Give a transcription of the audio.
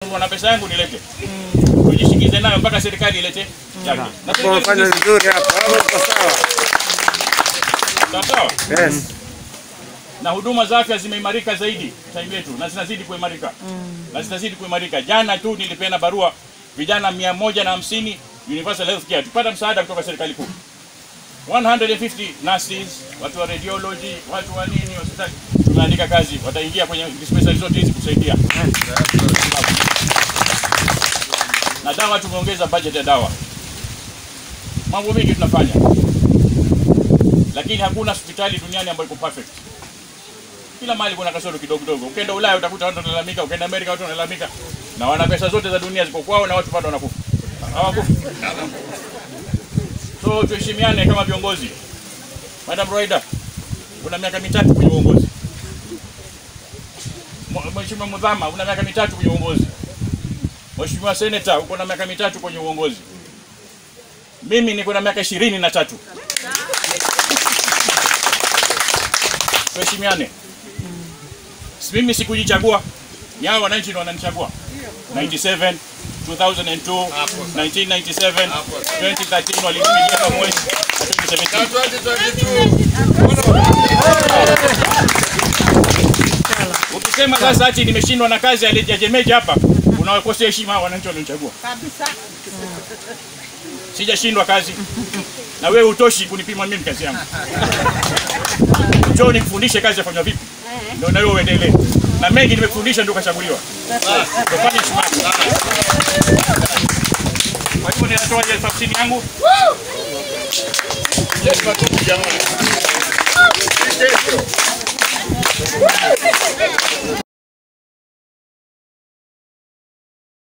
wana pesa yangu nilete. Tujishikize nayo mpaka serikali ilete chake. Na tunafanya vizuri hapa. Hapo sawa. Sawa? Yes. Na huduma za afya zimeimarika zaidi time yetu na zinazidi kuimarika. Na zitazidi kuimarika. Jana tu nilipeana barua vijana 150 universal healthcare tupata msaada kutoka serikali kuu. 150 nurses, watu wa radiology, watu wa nini hospitali tumeandika kazi, wataingia kwenye dispensary zote hizi kusaidia. Na dawa tumeongeza budget ya dawa. Mambo mengi tunafanya. Lakini hakuna hospitali duniani ambayo iko perfect. Kila mahali kuna kasoro kidogo kidogo. Ukienda Ulaya utakuta watu wanalalamika, ukienda Amerika watu wanalalamika. Na wana pesa zote za dunia ziko kwao na watu bado wanakufa. Hawakufa. So tuheshimiane kama viongozi. Madam Roida, una miaka 3 kwenye uongozi. Mheshimiwa Mudhama, una miaka 3 kwenye uongozi. Mheshimiwa Senator, uko na miaka 3 kwenye uongozi. Mimi niko na miaka 23. Tuheshimiane. Mimi sikujichagua. Ni hao wananchi ndio wananichagua. 97, 2002, 1997, 2013 walinipigia kama mwezi 2017. Ukisema sasa ati nimeshindwa na kazi ya Jemeja hapa, unawakosea heshima wananchi walionichagua. Kabisa. Sijashindwa kazi. Na wewe utoshi kunipima mimi kazi yangu. Njoo nikufundishe kazi yafanywa vipi. Ndio na wewe uendelee. Na mengi nimekufundisha ndio kachaguliwa. Fanya heshima. Kwa hiyo ninatoa ile tafsiri yangu. Yes, watu jamani.